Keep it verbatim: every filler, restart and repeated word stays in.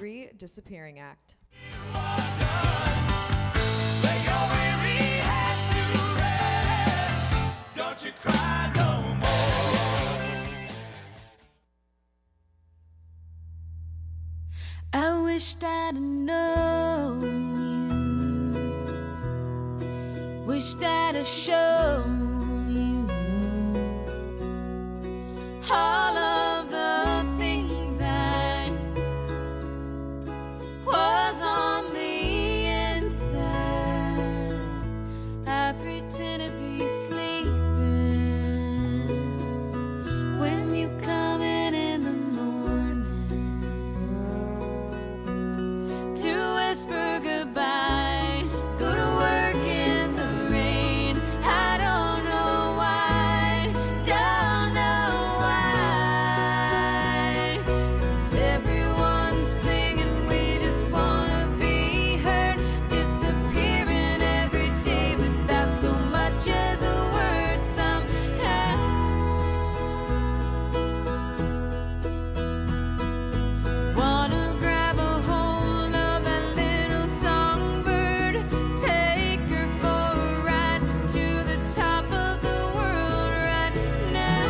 three, Disappearing Act. Don't you cry no more. I wished I'd known you, wished I'd have shown you all of the things I was on the inside. I pretend to be sleeping when you come in in the morning to whisper goodbye, go to work in the rain. I don't know why, don't know why, 'cause everyone's singing, we just wanna be heard, disappearing every day without so much as a word somehow. Wanna grab a hold of that little songbird, take her for a ride to the top of the world right now.